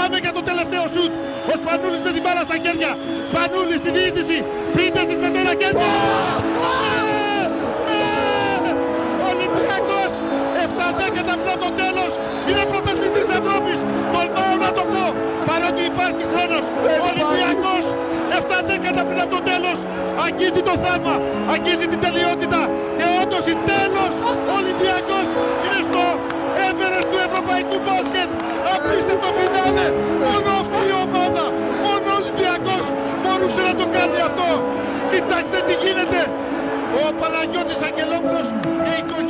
Πάμε για το τελευταίο σουτ. Ο Σπανούλης με την μπάλα στα χέρια. Σπανούλης στη διείσδυση. Πρίντεσης με το ρακέτι. Ολυμπιακός 7-10 μετά το τέλος. Είναι πρωταθλητής Ευρώπης. Τολμάω να το πω. Παρότι υπάρχει χρόνος. Ολυμπιακός 7-10 πριν από το τέλος. Αγγίζει το θαύμα. Αγγίζει την τελειότητα. Και όντως η τέλος. Ολυμπιακός είναι στο Everest του ευρωπαϊκού μπάσκετ. Απίστευτο φινάλε. Μόνο αυτή η ομάδα. Μόνο ο Ολυμπιακός μπορούσε να το κάνει αυτό. Κοιτάξτε τι γίνεται. Ο Παναγιώτης Αγγελόπουλος και η οικογένεια